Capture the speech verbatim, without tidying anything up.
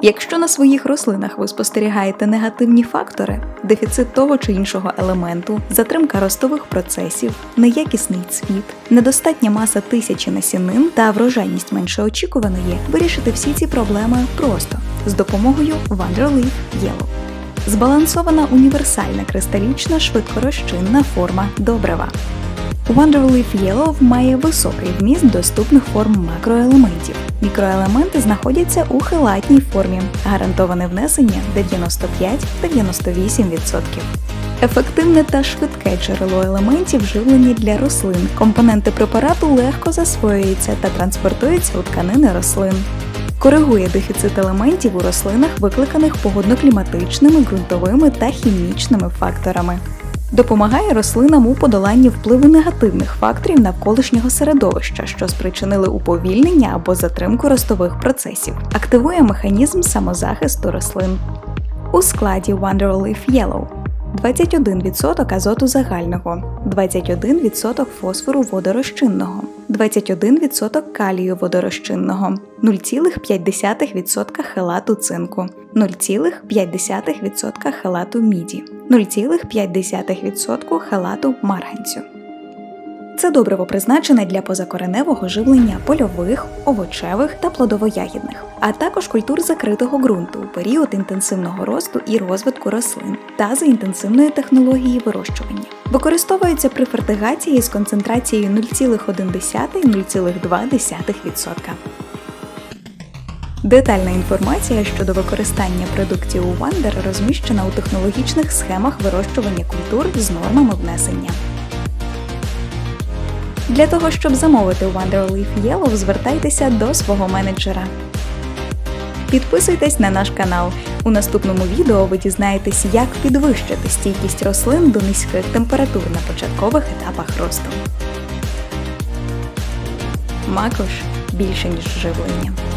Якщо на своїх рослинах ви спостерігаєте негативні фактори – дефіцит того чи іншого елементу, затримка ростових процесів, неякісний цвіт, недостатня маса тисячі насінин та врожайність менше очікуваної, вирішити всі ці проблеми просто з допомогою Wonderleaf Yellow. Збалансована універсальна кристалічна швидкорозчинна форма добрива. Wonderleaf Yellow має високий вміст доступних форм макроелементів. Мікроелементи знаходяться у хелатній формі, гарантоване внесення дев'яносто п'ять - дев'яносто вісім відсотків. Ефективне та швидке джерело елементів живлення для рослин. Компоненти препарату легко засвоюються та транспортуються у тканини рослин. Коригує дефіцит елементів у рослинах, викликаних погодно-кліматичними, ґрунтовими та хімічними факторами. Допомагає рослинам у подоланні впливу негативних факторів навколишнього середовища, що спричинили уповільнення або затримку ростових процесів. Активує механізм самозахисту рослин. У складі Wonderleaf Yellow двадцять один відсоток азоту загального, двадцять один відсоток фосфору водорозчинного, двадцять один відсоток калію водорозчинного, нуль цілих п'ять десятих відсотка хелату цинку, нуль цілих п'ять десятих відсотка хелату міді, нуль цілих п'ять десятих відсотка хелату марганцю. Це добриво призначене для позакореневого живлення польових, овочевих та плодово-ягідних, а також культур закритого ґрунту у період інтенсивного росту і розвитку рослин та за інтенсивної технології вирощування. Використовується при фертигації з концентрацією нуль цілих один десятий - нуль цілих два десятих відсотка. Детальна інформація щодо використання продуктів Wonder розміщена у технологічних схемах вирощування культур з нормами внесення. Для того, щоб замовити Wonderleaf Yellow, звертайтеся до свого менеджера. Підписуйтесь на наш канал. У наступному відео ви дізнаєтесь, як підвищити стійкість рослин до низьких температур на початкових етапах росту. Макош – більше, ніж живлення.